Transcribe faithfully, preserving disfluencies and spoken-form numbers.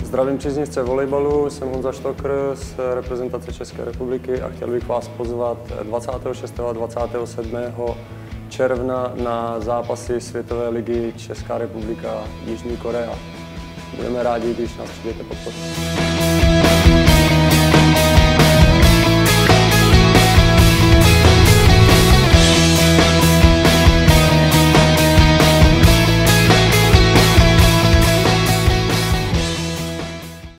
Zdravím příznivce volejbalu, jsem Honza Štokr z reprezentace České republiky a chtěl bych vás pozvat dvacátého šestého a dvacátého sedmého června na zápasy Světové ligy Česká republika Jižní Korea. Budeme rádi, když nás přijdete podpořit.